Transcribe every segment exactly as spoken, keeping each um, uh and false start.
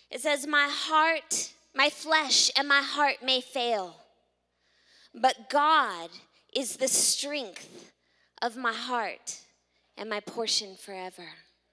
It says, my heart, my flesh and my heart may fail, but God is the strength of my heart and my portion forever.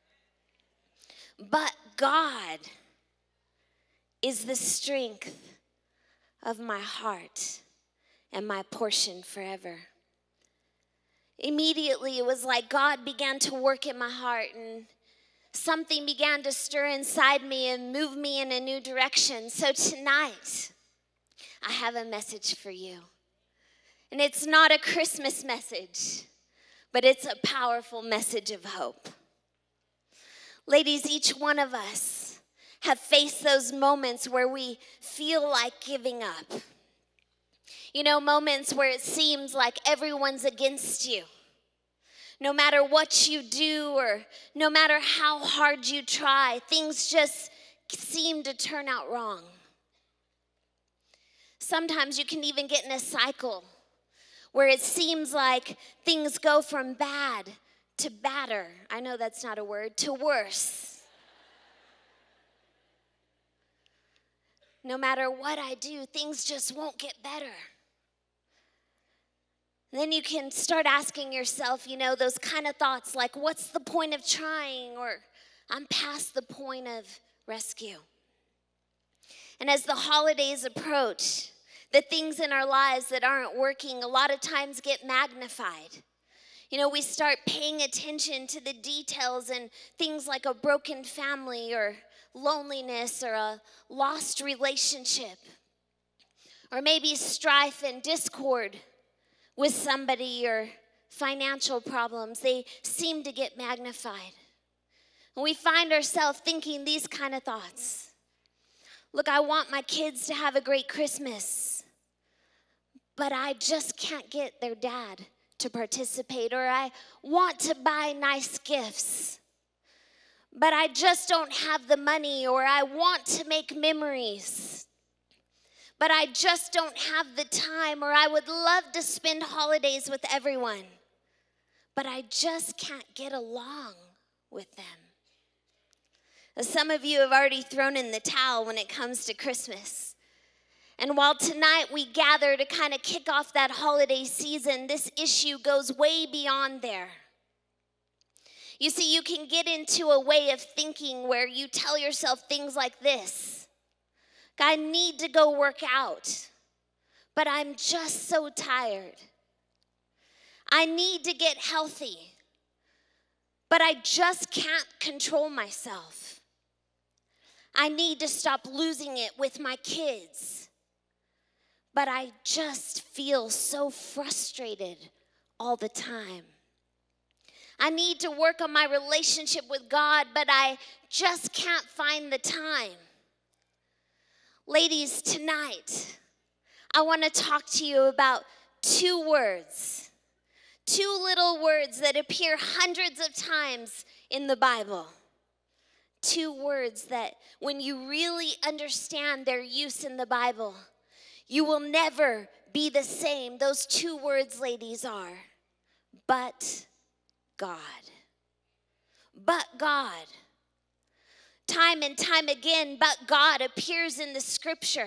But God is the strength of my heart and my portion forever. Immediately, it was like God began to work in my heart, and something began to stir inside me and move me in a new direction. So tonight, I have a message for you. And it's not a Christmas message, but it's a powerful message of hope. Ladies, each one of us have faced those moments where we feel like giving up. You know, moments where it seems like everyone's against you. No matter what you do or no matter how hard you try, things just seem to turn out wrong. Sometimes you can even get in a cycle where it seems like things go from bad to badder. I know that's not a word, to worse. No matter what I do, things just won't get better. And then you can start asking yourself, you know, those kind of thoughts like, what's the point of trying? Or I'm past the point of rescue. And as the holidays approach, the things in our lives that aren't working a lot of times get magnified. You know, we start paying attention to the details and things like a broken family or loneliness or a lost relationship. Or maybe strife and discord with somebody or financial problems. They seem to get magnified. And we find ourselves thinking these kind of thoughts. Look, I want my kids to have a great Christmas, but I just can't get their dad to participate. Or I want to buy nice gifts, but I just don't have the money. Or I want to make memories, but I just don't have the time. Or I would love to spend holidays with everyone, but I just can't get along with them. Now, some of you have already thrown in the towel when it comes to Christmas. And while tonight we gather to kind of kick off that holiday season, this issue goes way beyond there. You see, you can get into a way of thinking where you tell yourself things like this. I need to go work out, but I'm just so tired. I need to get healthy, but I just can't control myself. I need to stop losing it with my kids, but I just feel so frustrated all the time. I need to work on my relationship with God, but I just can't find the time. Ladies, tonight, I want to talk to you about two words, two little words that appear hundreds of times in the Bible. Two words that when you really understand their use in the Bible, you will never be the same. Those two words, ladies, are, but God. But God. Time and time again, but God appears in the scripture.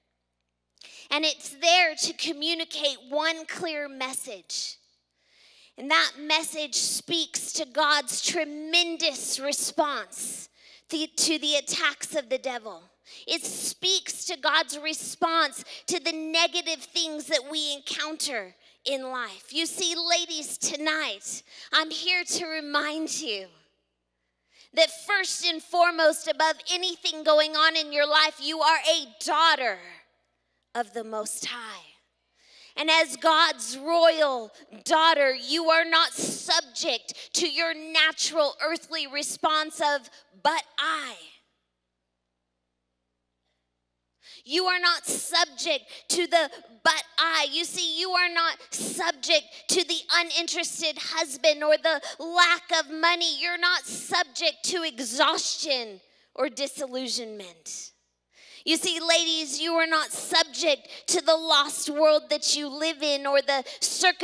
And it's there to communicate one clear message. And that message speaks to God's tremendous response to the attacks of the devil. It speaks to God's response to the negative things that we encounter in life. You see, ladies, tonight, I'm here to remind you that first and foremost, above anything going on in your life, you are a daughter of the Most High. And as God's royal daughter, you are not subject to your natural earthly response of, but I. You are not subject to the but I. You see, you are not subject to the uninterested husband or the lack of money. You're not subject to exhaustion or disillusionment. You see, ladies, you are not subject to the lost world that you live in or the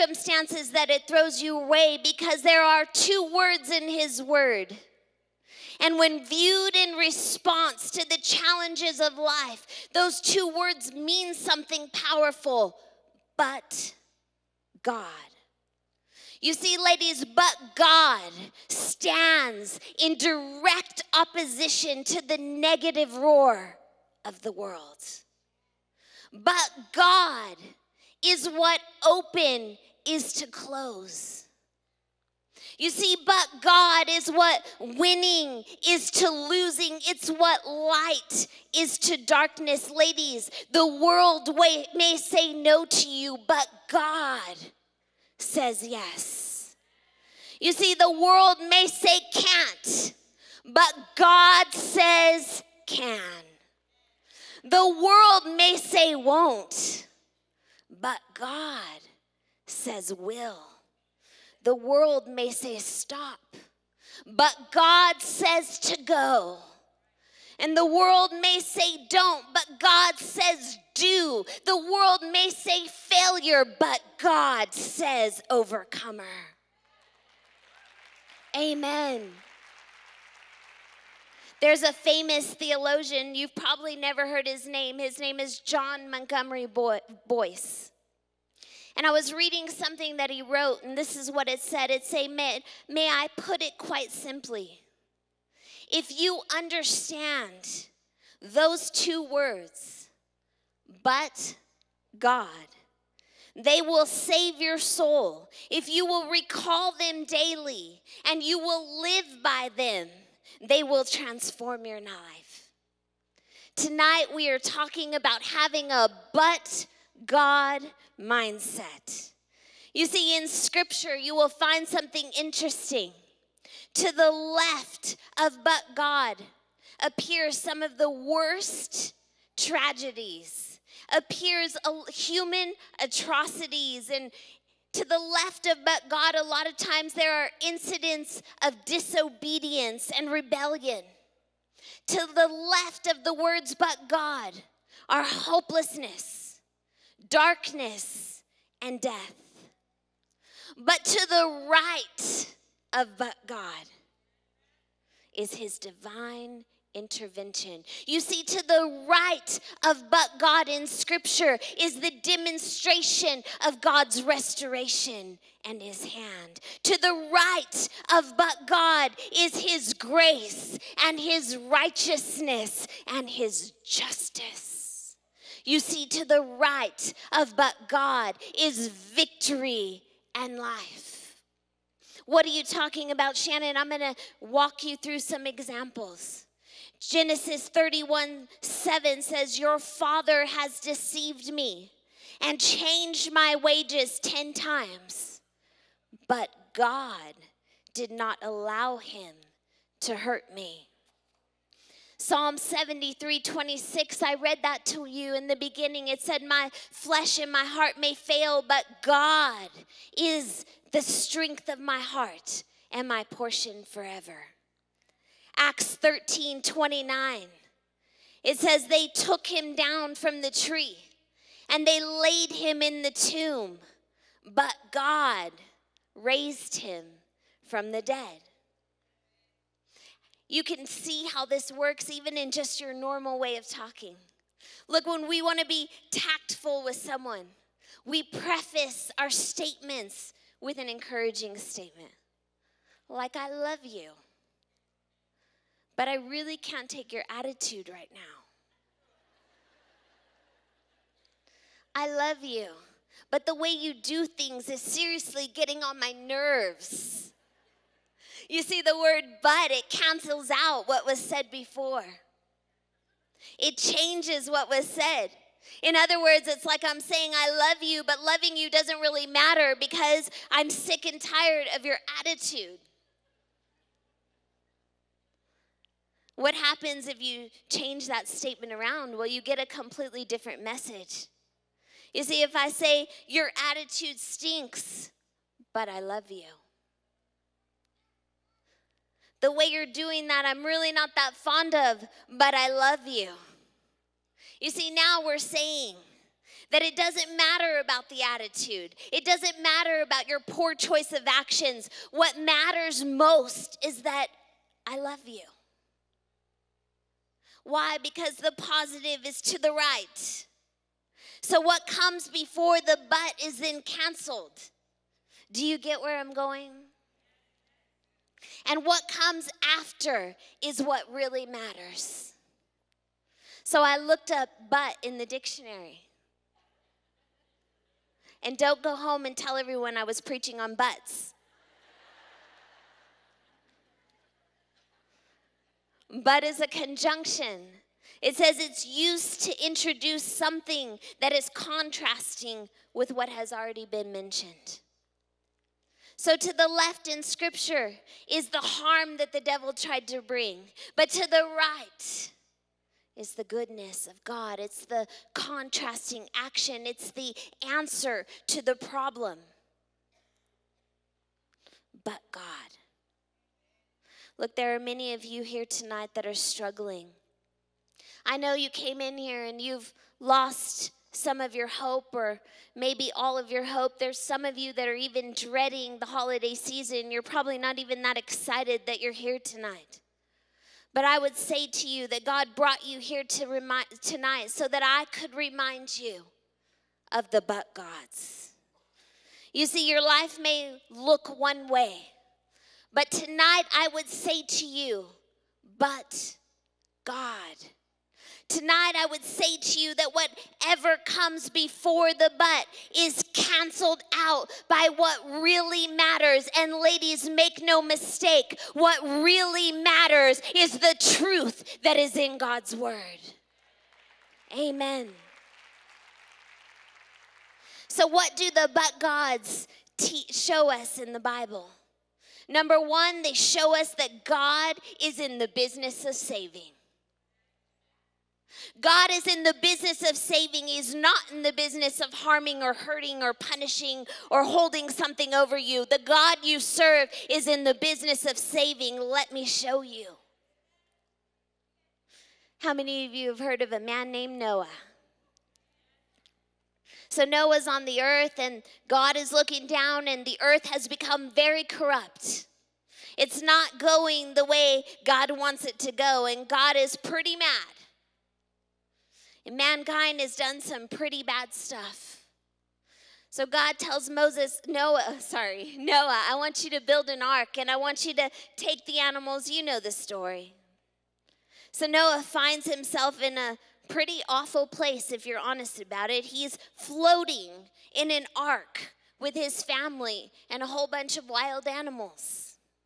circumstances that it throws you away, because there are two words in His word. And when viewed in response to the challenges of life, those two words mean something powerful. But God. You see, ladies, but God stands in direct opposition to the negative roar of the world. But God is what open is to close. You see, but God is what winning is to losing. It's what light is to darkness. Ladies, the world may say no to you, but God says yes. You see, the world may say can't, but God says can. The world may say won't, but God says will. The world may say stop, but God says to go. And the world may say don't, but God says do. The world may say failure, but God says overcomer. Amen. There's a famous theologian, you've probably never heard his name. His name is John Montgomery Boyce. And I was reading something that he wrote, and this is what it said. It said, may, may I put it quite simply. If you understand those two words, but God, they will save your soul. If you will recall them daily and you will live by them, they will transform your life. Tonight we are talking about having a but God mindset. You see, in Scripture, you will find something interesting. To the left of but God appears some of the worst tragedies, appears human atrocities, and to the left of but God, a lot of times there are incidents of disobedience and rebellion. To the left of the words but God are hopelessness, darkness, and death. But to the right of but God is his divine intervention. You see, to the right of but God in Scripture is the demonstration of God's restoration and his hand. To the right of but God is his grace and his righteousness and his justice. You see, to the right of but God is victory and life. What are you talking about, Shannon? I'm going to walk you through some examples. Genesis thirty-one seven says, your father has deceived me and changed my wages ten times, but God did not allow him to hurt me. Psalm seventy-three twenty-six, I read that to you in the beginning. It said, my flesh and my heart may fail, but God is the strength of my heart and my portion forever. Acts thirteen twenty-nine, it says, they took him down from the tree and they laid him in the tomb, but God raised him from the dead. You can see how this works even in just your normal way of talking. Look, when we want to be tactful with someone, we preface our statements with an encouraging statement. Like, I love you, but I really can't take your attitude right now. I love you, but the way you do things is seriously getting on my nerves. You see, the word but, it cancels out what was said before. It changes what was said. In other words, it's like I'm saying I love you, but loving you doesn't really matter because I'm sick and tired of your attitude. What happens if you change that statement around? Well, you get a completely different message. You see, if I say, your attitude stinks, but I love you. The way you're doing that, I'm really not that fond of, but I love you. You see, now we're saying that it doesn't matter about the attitude. It doesn't matter about your poor choice of actions. What matters most is that I love you. Why? Because the positive is to the right. So what comes before the but is then canceled. Do you get where I'm going? And what comes after is what really matters. So I looked up but in the dictionary. And don't go home and tell everyone I was preaching on buts. But is a conjunction. It says it's used to introduce something that is contrasting with what has already been mentioned. So to the left in Scripture is the harm that the devil tried to bring. But to the right is the goodness of God. It's the contrasting action. It's the answer to the problem. But God. Look, there are many of you here tonight that are struggling. I know you came in here and you've lost some of your hope, or maybe all of your hope. There's some of you that are even dreading the holiday season. You're probably not even that excited that you're here tonight. But I would say to you that God brought you here to remind, tonight so that I could remind you of the but gods. You see, your life may look one way, but tonight I would say to you, but God. Tonight I would say to you that whatever comes before the but is canceled out by what really matters. And ladies, make no mistake, what really matters is the truth that is in God's word. Amen. So what do the but gods te- show us in the Bible? Number one, they show us that God is in the business of saving. God is in the business of saving. He's not in the business of harming or hurting or punishing or holding something over you. The God you serve is in the business of saving. Let me show you. How many of you have heard of a man named Noah? So Noah's on the earth and God is looking down and the earth has become very corrupt. It's not going the way God wants it to go, and God is pretty mad. And mankind has done some pretty bad stuff. So God tells Moses, Noah, sorry, Noah, I want you to build an ark and I want you to take the animals. You know the story. So Noah finds himself in a pretty awful place, if you're honest about it. He's floating in an ark with his family and a whole bunch of wild animals.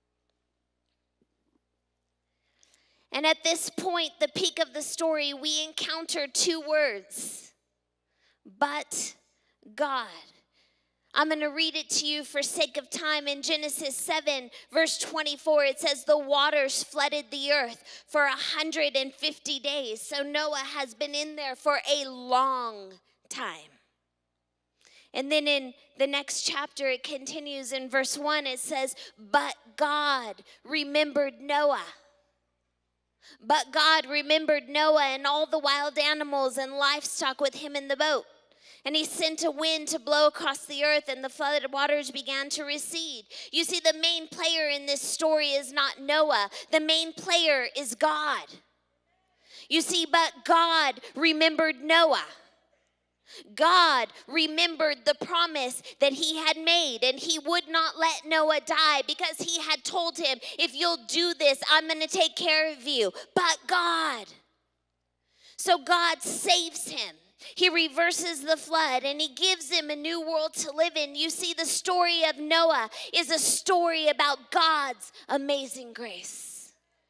And at this point, the peak of the story, we encounter two words, but God. I'm going to read it to you for sake of time. In Genesis seven, verse twenty-four, it says, the waters flooded the earth for one hundred fifty days. So Noah has been in there for a long time. And then in the next chapter, it continues in verse one, it says, but God remembered Noah. But God remembered Noah and all the wild animals and livestock with him in the boat. And he sent a wind to blow across the earth, and the flooded waters began to recede. You see, the main player in this story is not Noah. The main player is God. You see, but God remembered Noah. God remembered the promise that he had made, and he would not let Noah die because he had told him, if you'll do this, I'm going to take care of you. But God. So God saves him. He reverses the flood and he gives him a new world to live in. You see, the story of Noah is a story about God's amazing grace.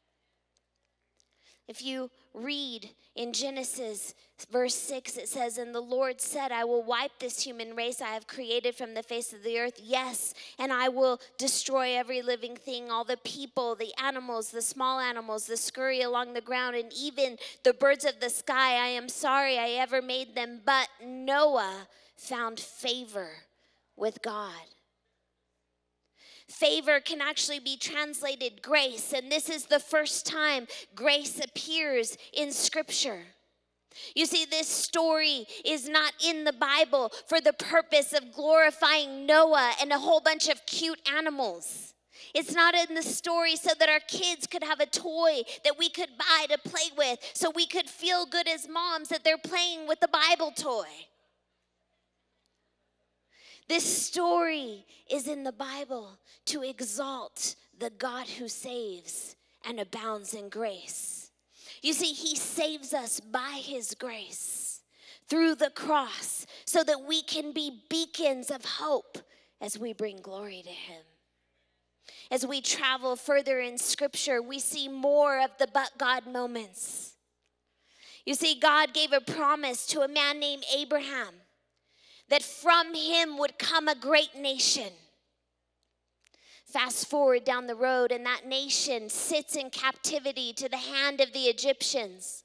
If you read in Genesis verse six, it says, and the Lord said, I will wipe this human race I have created from the face of the earth. Yes, and I will destroy every living thing, all the people, the animals, the small animals, the scurry along the ground, and even the birds of the sky. I am sorry I ever made them. But Noah found favor with God. Favor can actually be translated grace, and this is the first time grace appears in Scripture. You see, this story is not in the Bible for the purpose of glorifying Noah and a whole bunch of cute animals. It's not in the story so that our kids could have a toy that we could buy to play with, so we could feel good as moms that they're playing with the Bible toy. This story is in the Bible to exalt the God who saves and abounds in grace. You see, he saves us by his grace through the cross so that we can be beacons of hope as we bring glory to him. As we travel further in Scripture, we see more of the but God moments. You see, God gave a promise to a man named Abraham that from him would come a great nation. Fast forward down the road, and that nation sits in captivity to the hand of the Egyptians.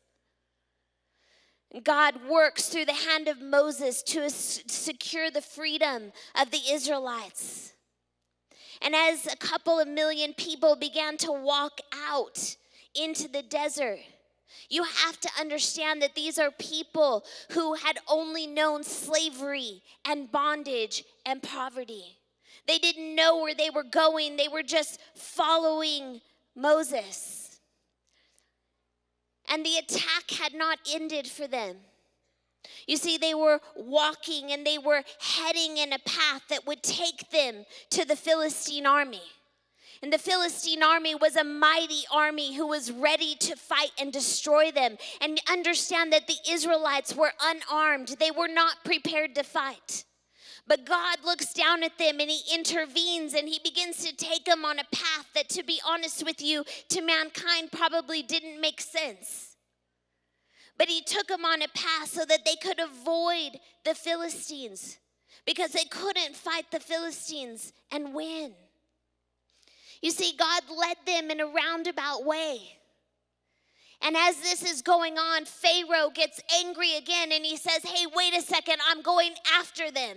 God works through the hand of Moses to secure the freedom of the Israelites. And as a couple of million people began to walk out into the desert, you have to understand that these are people who had only known slavery and bondage and poverty. They didn't know where they were going. They were just following Moses. And the attack had not ended for them. You see, they were walking and they were heading in a path that would take them to the Philistine army. And the Philistine army was a mighty army who was ready to fight and destroy them. And understand that the Israelites were unarmed. They were not prepared to fight. But God looks down at them and he intervenes and he begins to take them on a path that, to be honest with you, to mankind probably didn't make sense. But he took them on a path so that they could avoid the Philistines, because they couldn't fight the Philistines and win. You see, God led them in a roundabout way. And as this is going on, Pharaoh gets angry again and he says, hey, wait a second, I'm going after them.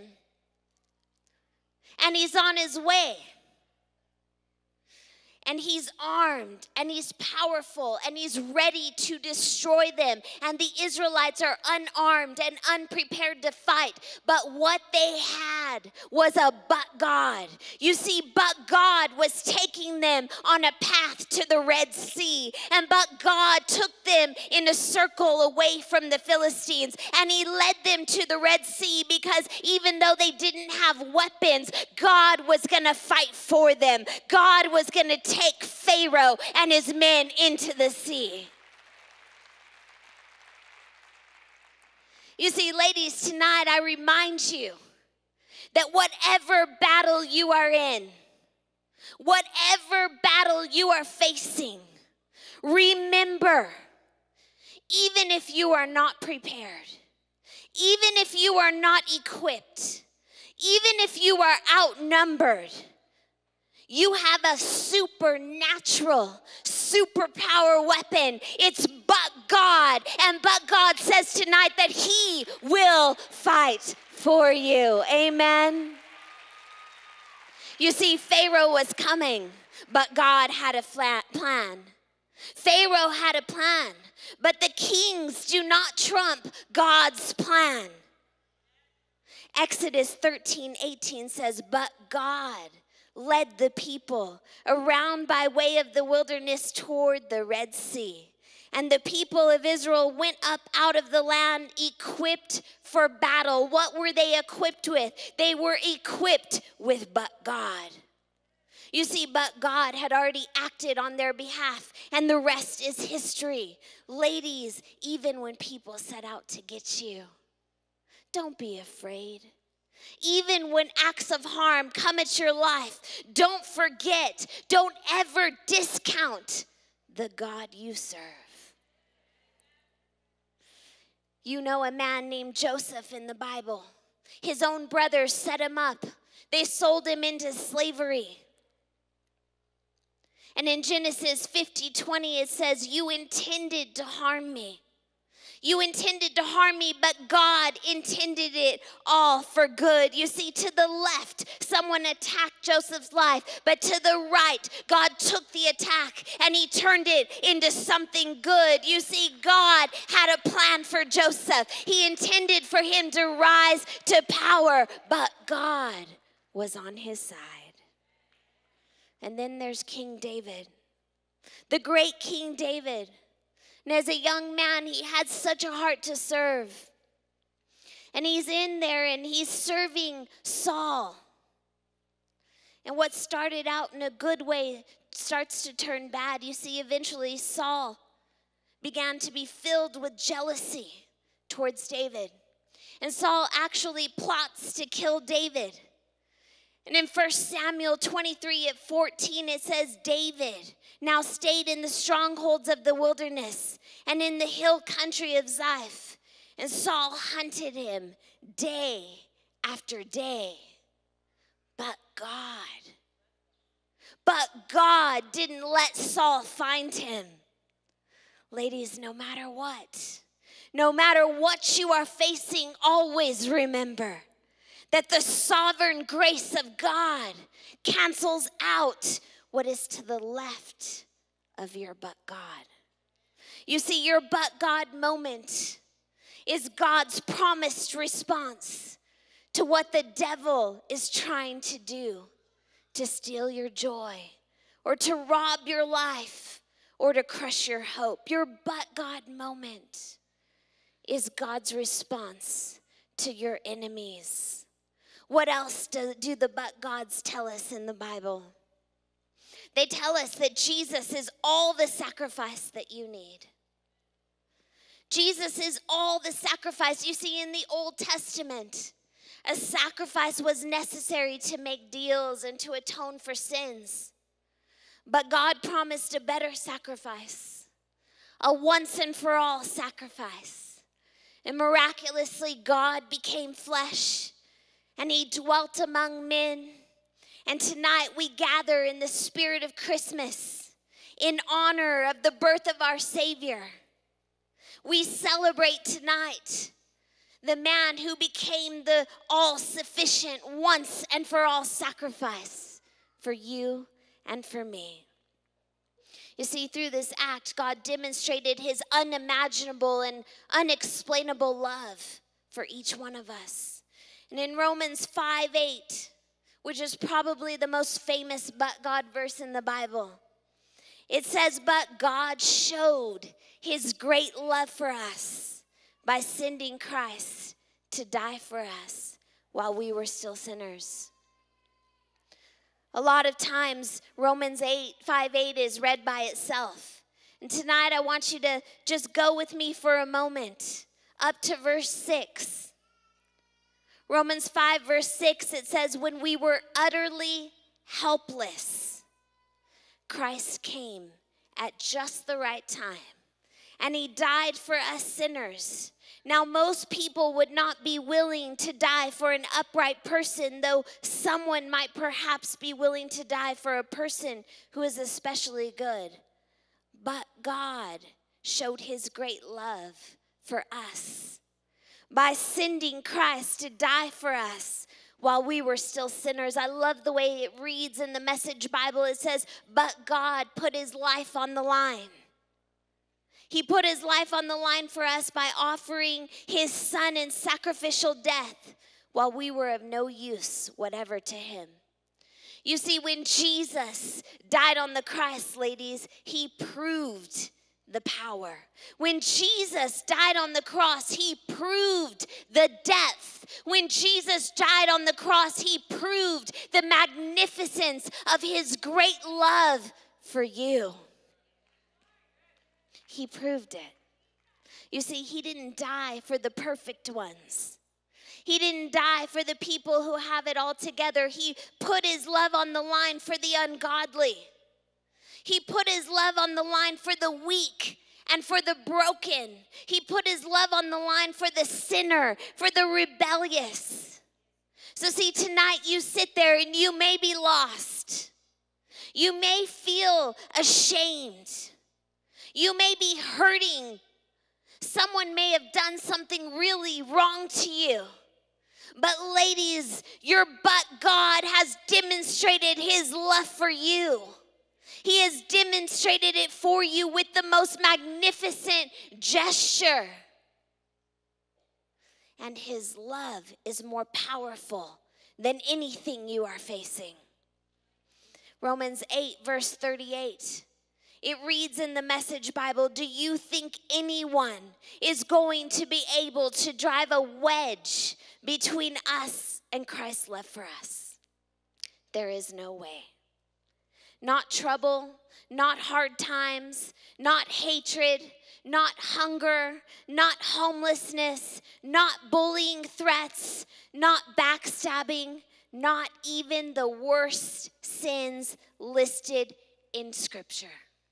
And he's on his way. And he's armed, and he's powerful, and he's ready to destroy them. And the Israelites are unarmed and unprepared to fight. But what they had was a but God. You see, but God was taking them on a path to the Red Sea. And but God took them in a circle away from the Philistines. And he led them to the Red Sea, because even though they didn't have weapons, God was going to fight for them. God was going to take Pharaoh and his men into the sea. You see, ladies, tonight I remind you that whatever battle you are in, whatever battle you are facing, remember, even if you are not prepared, even if you are not equipped, even if you are outnumbered, you have a supernatural, superpower weapon. It's but God. And but God says tonight that he will fight for you. Amen. You see, Pharaoh was coming, but God had a flat plan. Pharaoh had a plan, but the kings do not trump God's plan. Exodus thirteen eighteen says, but God led the people around by way of the wilderness toward the Red Sea. And the people of Israel went up out of the land equipped for battle. What were they equipped with? They were equipped with but God. You see, but God had already acted on their behalf, and the rest is history. Ladies, even when people set out to get you, don't be afraid. Even when acts of harm come at your life, don't forget, don't ever discount the God you serve. You know a man named Joseph in the Bible. His own brothers set him up. They sold him into slavery. And in Genesis fifty twenty, it says, you intended to harm me. You intended to harm me, but God intended it all for good. You see, to the left, someone attacked Joseph's life, but to the right, God took the attack and he turned it into something good. You see, God had a plan for Joseph. He intended for him to rise to power, but God was on his side. And then there's King David, the great King David. And as a young man, he had such a heart to serve. And he's in there and he's serving Saul. And what started out in a good way starts to turn bad. You see, eventually Saul began to be filled with jealousy towards David. And Saul actually plots to kill David. And in First Samuel twenty-three at fourteen, it says, David now stayed in the strongholds of the wilderness and in the hill country of Ziph. And Saul hunted him day after day. But God, but God didn't let Saul find him. Ladies, no matter what, no matter what you are facing, always remember that the sovereign grace of God cancels out what is to the left of your but God. You see, your but God moment is God's promised response to what the devil is trying to do to steal your joy or to rob your life or to crush your hope. Your but God moment is God's response to your enemies. What else do, do the but gods tell us in the Bible? They tell us that Jesus is all the sacrifice that you need. Jesus is all the sacrifice. You see, in the Old Testament, a sacrifice was necessary to make deals and to atone for sins. But God promised a better sacrifice, a once and for all sacrifice. And miraculously, God became flesh and he dwelt among men. And tonight we gather in the spirit of Christmas in honor of the birth of our Savior. We celebrate tonight the man who became the all-sufficient once and for all sacrifice for you and for me. You see, through this act, God demonstrated his unimaginable and unexplainable love for each one of us. And in Romans five eight, which is probably the most famous but God verse in the Bible, it says, but God showed his great love for us by sending Christ to die for us while we were still sinners. A lot of times, Romans eight, five eight is read by itself. And tonight, I want you to just go with me for a moment up to verse six. Romans five, verse six, it says, when we were utterly helpless, Christ came at just the right time, and he died for us sinners. Now, most people would not be willing to die for an upright person, though someone might perhaps be willing to die for a person who is especially good. But God showed his great love for us by sending Christ to die for us while we were still sinners. I love the way it reads in the Message Bible. It says, but God put his life on the line. He put his life on the line for us by offering his son in sacrificial death while we were of no use whatever to him. You see, when Jesus died on the cross, ladies, he proved the power. When Jesus died on the cross, he proved the depth. When Jesus died on the cross, he proved the magnificence of his great love for you. He proved it. You see, he didn't die for the perfect ones. He didn't die for the people who have it all together. He put his love on the line for the ungodly. He put his love on the line for the weak and for the broken. He put his love on the line for the sinner, for the rebellious. So see, tonight you sit there and you may be lost. You may feel ashamed. You may be hurting. Someone may have done something really wrong to you. But ladies, your but God has demonstrated his love for you. He has demonstrated it for you with the most magnificent gesture. And his love is more powerful than anything you are facing. Romans eight, verse thirty-eight. It reads in the Message Bible, do you think anyone is going to be able to drive a wedge between us and Christ's love for us? There is no way. Not trouble, not hard times, not hatred, not hunger, not homelessness, not bullying threats, not backstabbing, not even the worst sins listed in Scripture.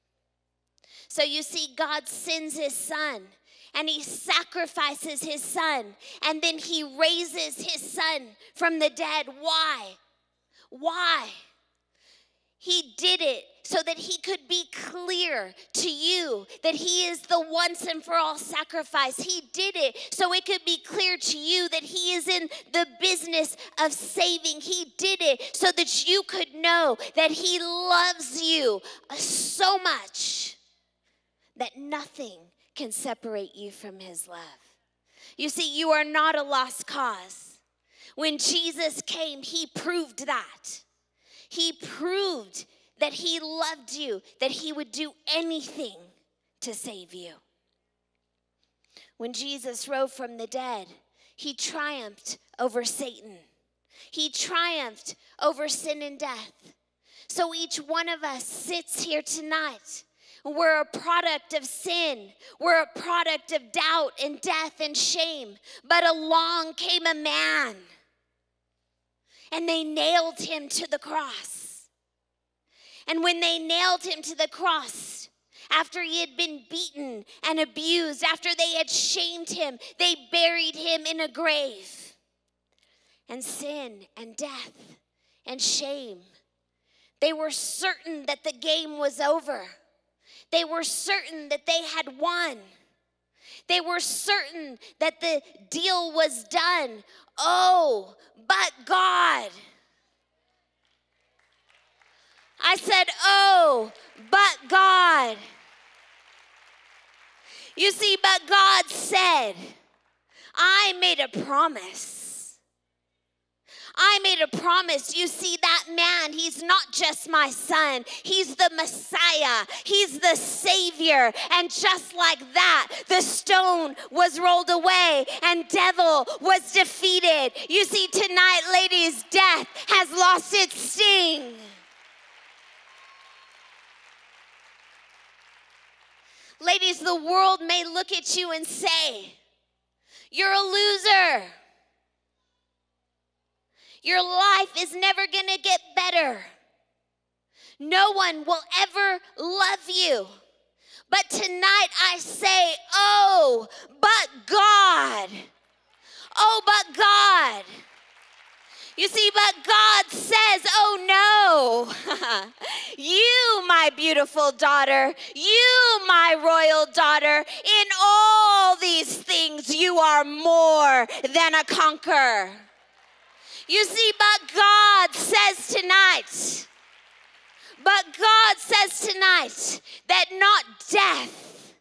So you see, God sends his son, and he sacrifices his son, and then he raises his son from the dead. Why? Why? He did it so that he could be clear to you that he is the once and for all sacrifice. He did it so it could be clear to you that he is in the business of saving. He did it so that you could know that he loves you so much that nothing can separate you from his love. You see, you are not a lost cause. When Jesus came, he proved that. He proved that he loved you, that he would do anything to save you. When Jesus rose from the dead, he triumphed over Satan. He triumphed over sin and death. So each one of us sits here tonight. We're a product of sin. We're a product of doubt and death and shame. But along came a man, and they nailed him to the cross. And when they nailed him to the cross, after he had been beaten and abused, after they had shamed him, they buried him in a grave. And sin and death and shame, they were certain that the game was over. They were certain that they had won. They were certain that the deal was done. Oh, but God. I said, oh, but God. You see, but God said, I made a promise. I made a promise. You see, that man, he's not just my son. He's the Messiah. He's the Savior. And just like that, the stone was rolled away and devil was defeated. You see, tonight, ladies, death has lost its sting. Ladies, the world may look at you and say, you're a loser. Your life is never going to get better. No one will ever love you. But tonight I say, oh, but God. Oh, but God. You see, but God says, oh no, you, my beautiful daughter, you, my royal daughter, in all these things you are more than a conqueror. You see, but God says tonight, but God says tonight that not death,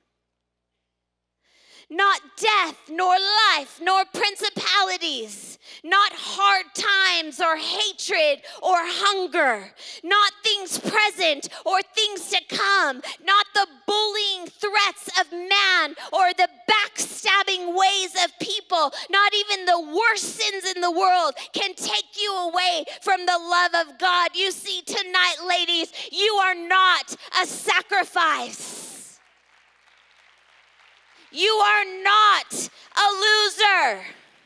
not death, nor life, nor principalities, not hard times or hatred or hunger, not things present or things to come, not the bullying threats of man or the backstabbing ways of people, not even the worst sins in the world can take you away from the love of God. You see, tonight, ladies, you are not a sacrifice. You are not a loser.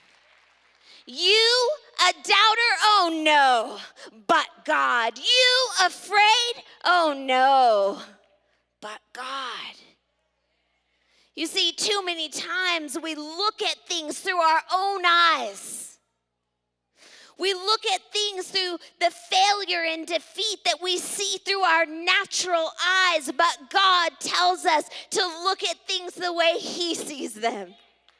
You a doubter? Oh no, but God. You afraid? Oh no, but God. You see, too many times we look at things through our own eyes. We look at things through the failure and defeat that we see through our natural eyes, but God tells us to look at things the way He sees them.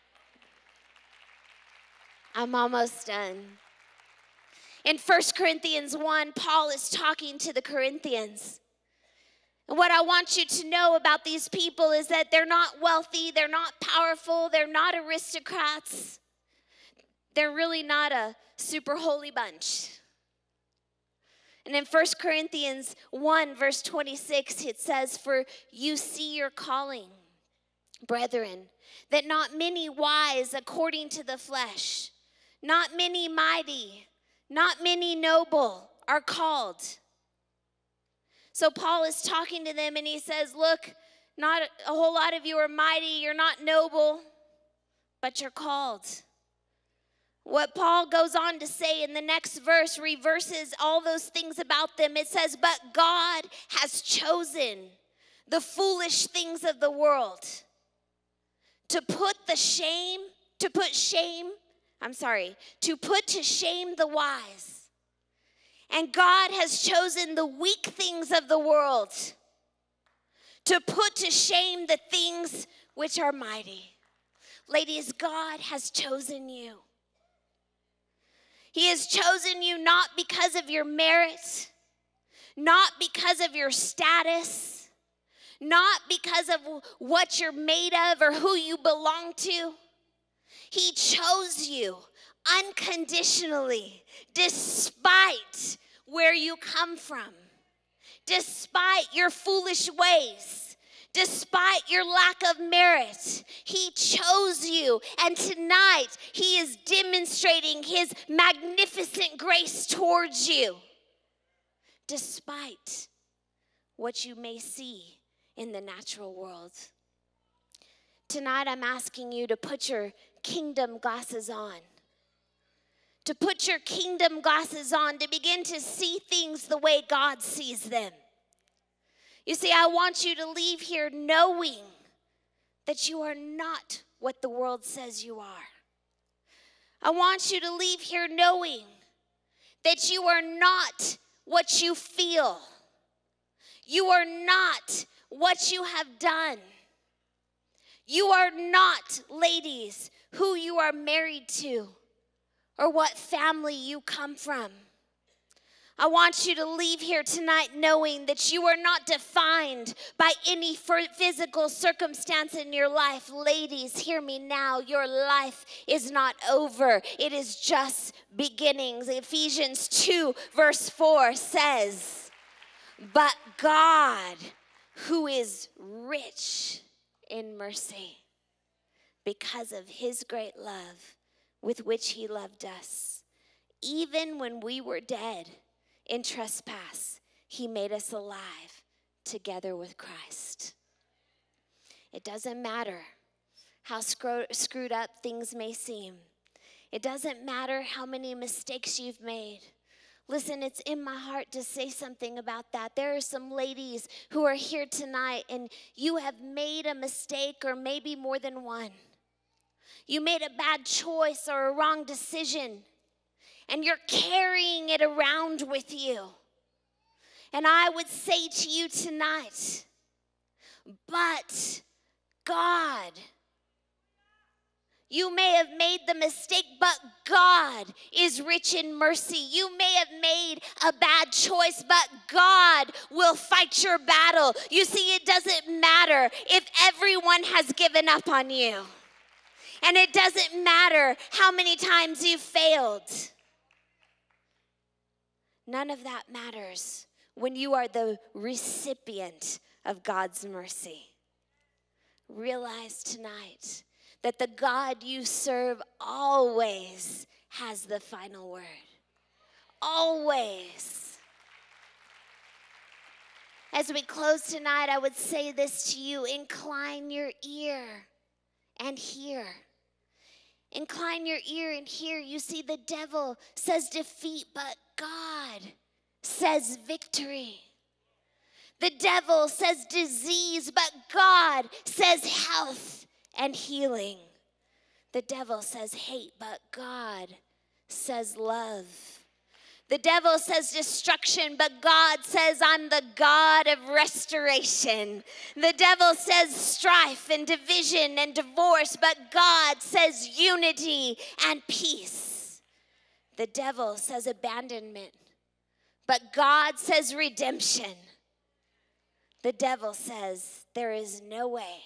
I'm almost done. In First Corinthians one, Paul is talking to the Corinthians. And what I want you to know about these people is that they're not wealthy, they're not powerful, they're not aristocrats. They're really not a super holy bunch. And in First Corinthians one, verse twenty-six, it says, "For you see your calling, brethren, that not many wise according to the flesh, not many mighty, not many noble are called." So Paul is talking to them and he says, look, not a whole lot of you are mighty, you're not noble, but you're called. What Paul goes on to say in the next verse reverses all those things about them. It says, "But God has chosen the foolish things of the world to put the shame, to put shame, I'm sorry, to put to shame the wise. And God has chosen the weak things of the world to put to shame the things which are mighty." Ladies, God has chosen you. He has chosen you not because of your merit, not because of your status, not because of what you're made of or who you belong to. He chose you unconditionally, despite where you come from, despite your foolish ways, despite your lack of merit. He chose you, and tonight he is demonstrating his magnificent grace towards you, despite what you may see in the natural world. Tonight I'm asking you to put your kingdom glasses on, to put your kingdom glasses on, to begin to see things the way God sees them. You see, I want you to leave here knowing that you are not what the world says you are. I want you to leave here knowing that you are not what you feel. You are not what you have done. You are not, ladies, who you are married to or what family you come from. I want you to leave here tonight knowing that you are not defined by any physical circumstance in your life. Ladies, hear me now. Your life is not over. It is just beginnings. Ephesians two, verse four says, "But God, who is rich in mercy, because of his great love with which he loved us, even when we were dead in trespass, he made us alive together with Christ." It doesn't matter how screw- screwed up things may seem. It doesn't matter how many mistakes you've made. Listen, it's in my heart to say something about that. There are some ladies who are here tonight and you have made a mistake, or maybe more than one. You made a bad choice or a wrong decision, and you're carrying it around with you. And I would say to you tonight, but God, you may have made the mistake, but God is rich in mercy. You may have made a bad choice, but God will fight your battle. You see, it doesn't matter if everyone has given up on you. And it doesn't matter how many times you failed. None of that matters when you are the recipient of God's mercy. Realize tonight that the God you serve always has the final word. Always. As we close tonight, I would say this to you: incline your ear and hear. Incline your ear and hear. You see, the devil says defeat, but God says victory. The devil says disease, but God says health and healing. The devil says hate, but God says love. The devil says destruction, but God says, I'm the God of restoration. The devil says strife and division and divorce, but God says unity and peace. The devil says abandonment, but God says redemption. The devil says there is no way,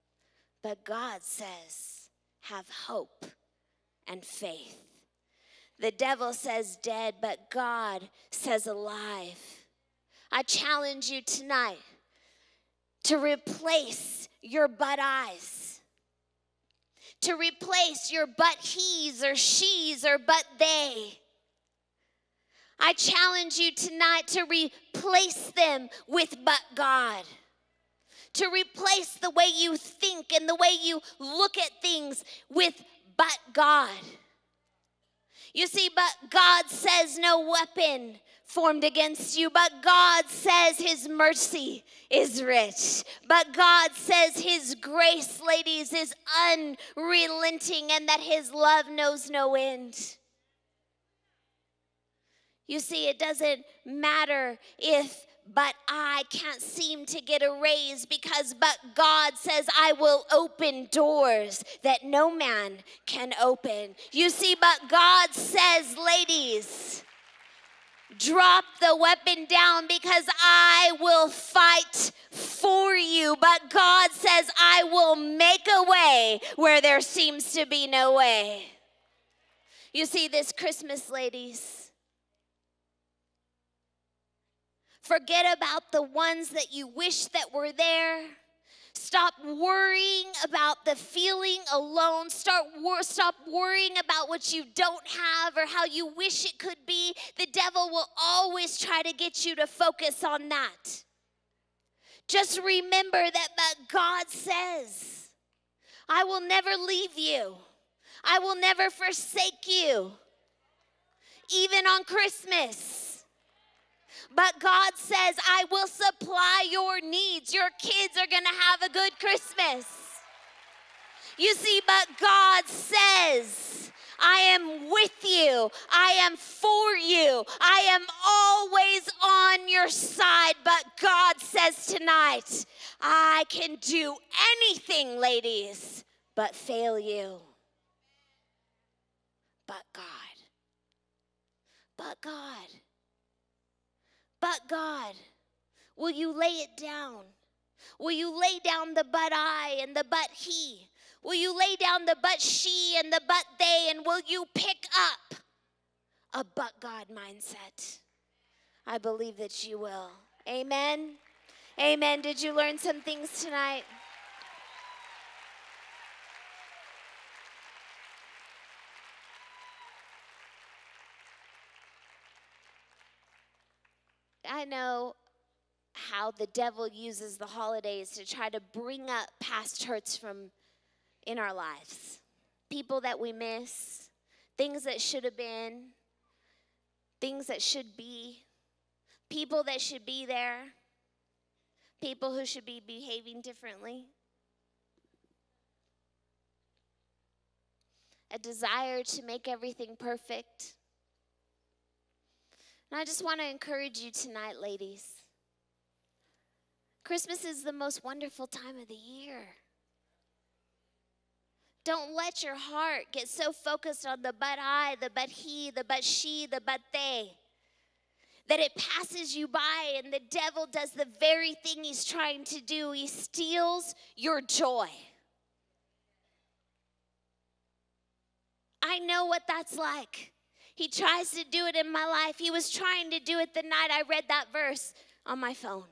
but God says have hope and faith. The devil says dead, but God says alive. I challenge you tonight to replace your but eyes, to replace your but he's or she's or but they. I challenge you tonight to replace them with but God, to replace the way you think and the way you look at things with but God. You see, but God says no weapon formed against you, but God says his mercy is rich. But God says his grace, ladies, is unrelenting and that his love knows no end. You see, it doesn't matter if but I can't seem to get a raise, because but God says I will open doors that no man can open. You see, but God says, ladies, drop the weapon down because I will fight for you. But God says I will make a way where there seems to be no way. You see, this Christmas, ladies, forget about the ones that you wish that were there. Stop worrying about the feeling alone. Start wor- stop worrying about what you don't have or how you wish it could be. The devil will always try to get you to focus on that. Just remember that, that God says, I will never leave you. I will never forsake you, even on Christmas. But God says, I will supply your needs. Your kids are going to have a good Christmas. You see, but God says, I am with you. I am for you. I am always on your side. But God says tonight, I can do anything, ladies, but fail you. But God. But God. But God, will you lay it down? Will you lay down the but I and the but he? Will you lay down the but she and the but they? And will you pick up a but God mindset? I believe that you will. Amen. Amen. Did you learn some things tonight? I know how the devil uses the holidays to try to bring up past hurts from in our lives. People that we miss, things that should have been, things that should be, people that should be there, people who should be behaving differently. A desire to make everything perfect. And I just want to encourage you tonight, ladies. Christmas is the most wonderful time of the year. Don't let your heart get so focused on the but I, the but he, the but she, the but they, that it passes you by, and the devil does the very thing he's trying to do. He steals your joy. I know what that's like. He tries to do it in my life. He was trying to do it the night I read that verse on my phone.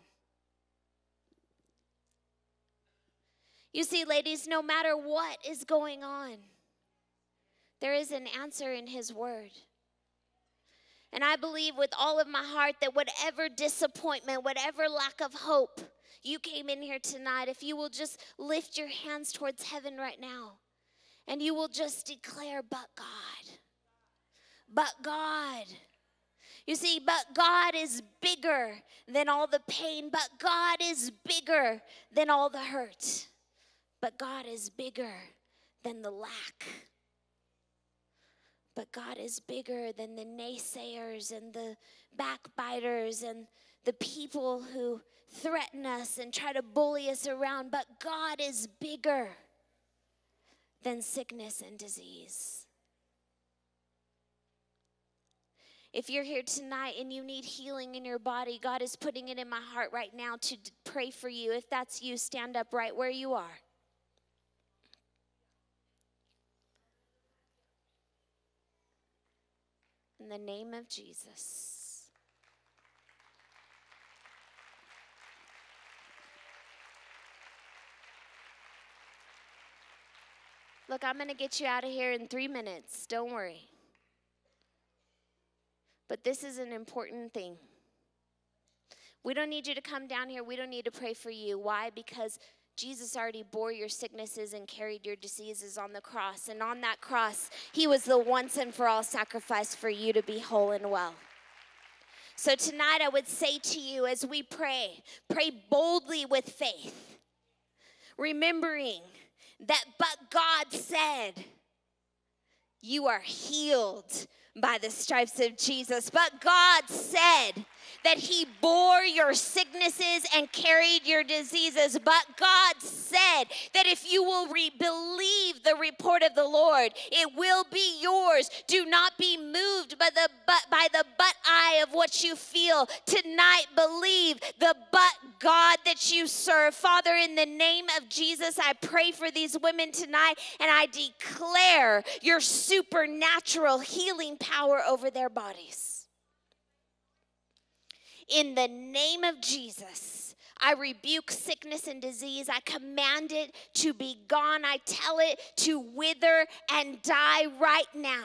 You see, ladies, no matter what is going on, there is an answer in his word. And I believe with all of my heart that whatever disappointment, whatever lack of hope you came in here tonight, if you will just lift your hands towards heaven right now and you will just declare, but God. But God. You see, but God is bigger than all the pain. But God is bigger than all the hurt. But God is bigger than the lack. But God is bigger than the naysayers and the backbiters and the people who threaten us and try to bully us around. But God is bigger than sickness and disease. If you're here tonight and you need healing in your body, God is putting it in my heart right now to pray for you. If that's you, stand up right where you are. In the name of Jesus. Look, I'm going to get you out of here in three minutes. Don't worry. But this is an important thing. We don't need you to come down here. We don't need to pray for you. Why? Because Jesus already bore your sicknesses and carried your diseases on the cross. And on that cross, he was the once and for all sacrifice for you to be whole and well. So tonight I would say to you as we pray, pray boldly with faith, remembering that but God said, you are healed by the stripes of Jesus. But God said that he bore your sicknesses and carried your diseases. But God said that if you will re- believe the report of the Lord, it will be yours. Do not be moved by the but by the but eye of what you feel. Tonight, believe the but God that you serve. Father, in the name of Jesus, I pray for these women tonight, and I declare your supernatural healing power over their bodies. In the name of Jesus, I rebuke sickness and disease. I command it to be gone. I tell it to wither and die right now.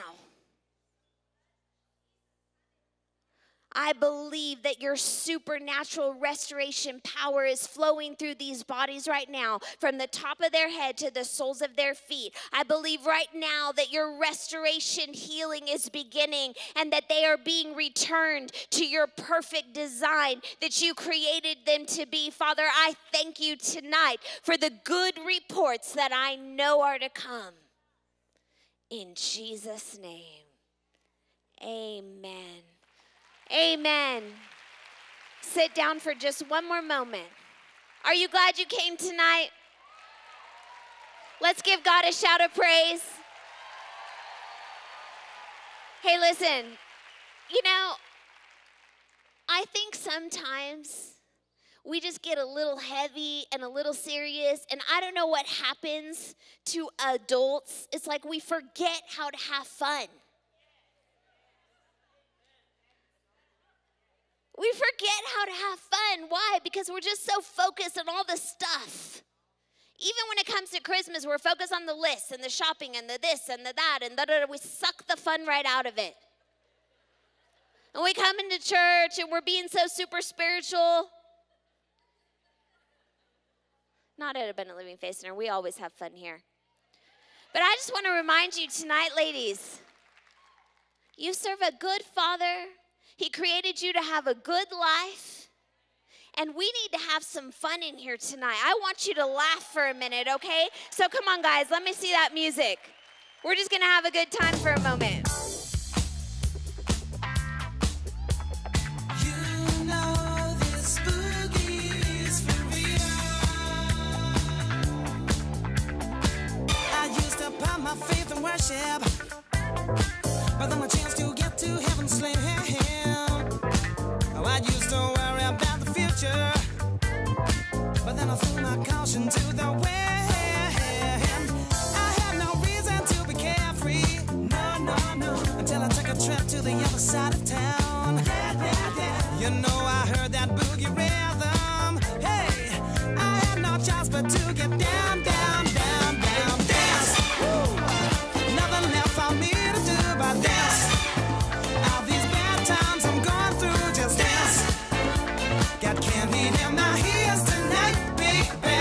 I believe that your supernatural restoration power is flowing through these bodies right now, from the top of their head to the soles of their feet. I believe right now that your restoration healing is beginning and that they are being returned to your perfect design that you created them to be. Father, I thank you tonight for the good reports that I know are to come. In Jesus' name, amen. Amen. Sit down for just one more moment. Are you glad you came tonight? Let's give God a shout of praise. Hey, listen, you know, I think sometimes we just get a little heavy and a little serious, and I don't know what happens to adults. It's like we forget how to have fun. We forget how to have fun. Why? Because we're just so focused on all the stuff. Even when it comes to Christmas, we're focused on the list and the shopping and the this and the that, and da, da, da. We suck the fun right out of it. And we come into church and we're being so super spiritual. Not at Abundant Living Faith Center. We always have fun here. But I just want to remind you tonight, ladies, you serve a good Father. He created you to have a good life, and we need to have some fun in here tonight. I want you to laugh for a minute, okay? So come on, guys, let me see that music. We're just going to have a good time for a moment. You know this boogie is for real. I used to put my faith in worship, but then a chance to get to heaven slam. I used to worry about the future, but then I threw my caution to the wind. I had no reason to be carefree, no, no, no, until I took a trip to the other side of town. You know I heard that boogie rhythm. Hey, I had no choice but to get down, down, down, down, dance. Woo. Nothing left for me to do but dance. All these bad times I'm going through, just dance. Got candy in my ears tonight, baby.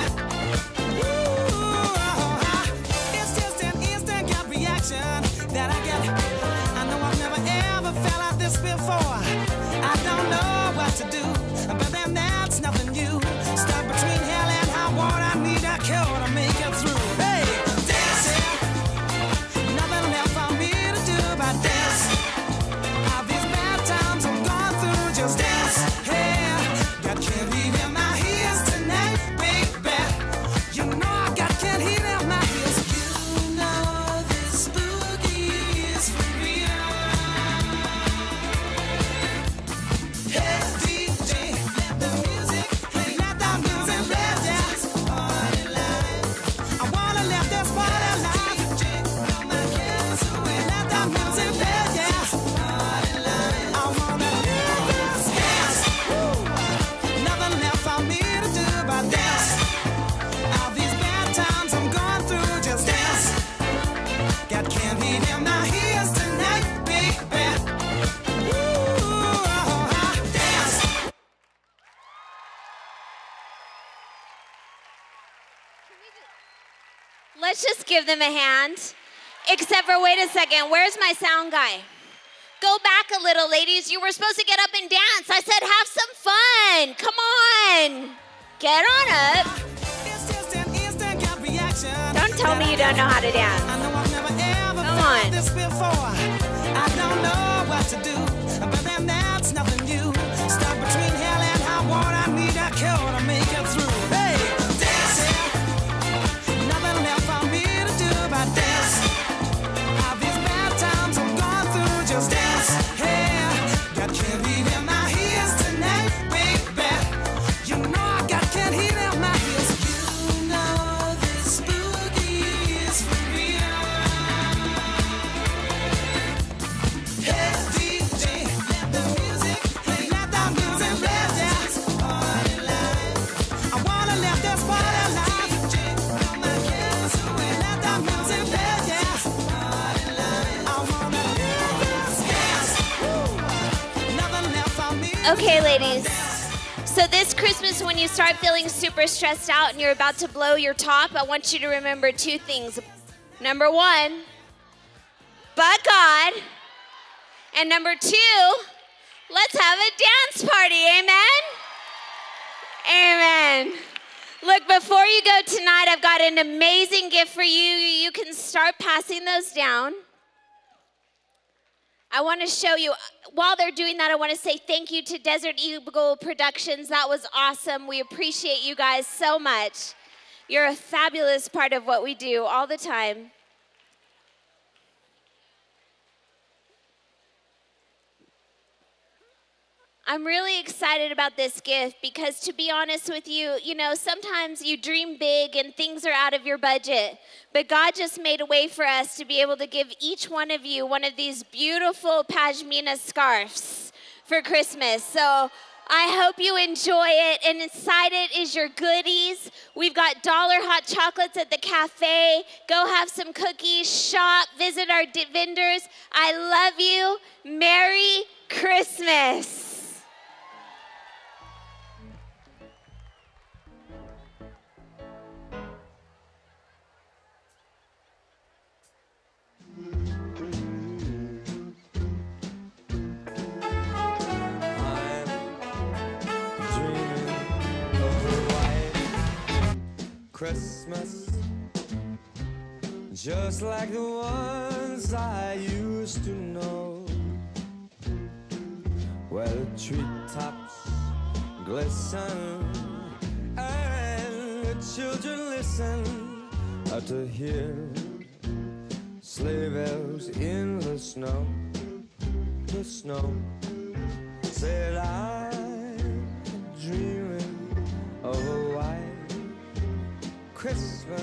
Ooh, it's just an instant gut reaction that I get. I know I've never ever felt like this before. I don't know what to do, but then that's nothing new. Stuck between hell and high water, I need a cure to make it through. Hey, dance, yeah. Nothing left for me to do but dance. All these bad times I'm going through, just dance. Hey, got candy in my ears tonight, baby. You know I got candy in my ears. You know this boogie is for real. beat him. Now here's tonight, baby. Ooh, dance. Let's just give them a hand. Except for, wait a second, where's my sound guy? Go back a little, ladies. You were supposed to get up and dance. I said have some fun. Come on. Get on up. Don't tell me you don't know how to dance. Come on. I don't know what to do, but then that's nothing new. Stuck between hell and high water. I need a cure to make it through. Hey, dance, nothing left for me to do but dance. All these bad times I'm going through, just dance. Hey, got can't beat him. Now here's tonight, baby. You know I got can't heat him. Now here's you know this spooky is for real. Hey, D J, let the music play, let the music play, dance. Party life. I wanna let this party life. D J, come and kiss away, let the music play, dance. Party life. I wanna let this dance. Nothing left for me. Okay, ladies. So this Christmas, when you start feeling super stressed out and you're about to blow your top, I want you to remember two things. Number one, but God. And number two, let's have a dance party, amen? Amen. Look, before you go tonight, I've got an amazing gift for you. You can start passing those down. I want to show you, while they're doing that, I want to say thank you to Desert Eagle Productions. That was awesome. We appreciate you guys so much. You're a fabulous part of what we do all the time. I'm really excited about this gift because, to be honest with you, you know, sometimes you dream big and things are out of your budget. But God just made a way for us to be able to give each one of you one of these beautiful pashmina scarves for Christmas. So I hope you enjoy it. And inside it is your goodies. We've got dollar hot chocolates at the cafe. Go have some cookies, shop, visit our di- vendors. I love you. Merry Christmas. Christmas, just like the ones I used to know, where the treetops glisten and the children listen to hear sleigh bells in the snow. The snow said I'm dreaming of a white Christmas,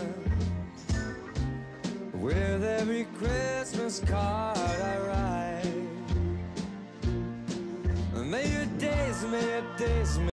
with every Christmas card I write. May your days, may your days, may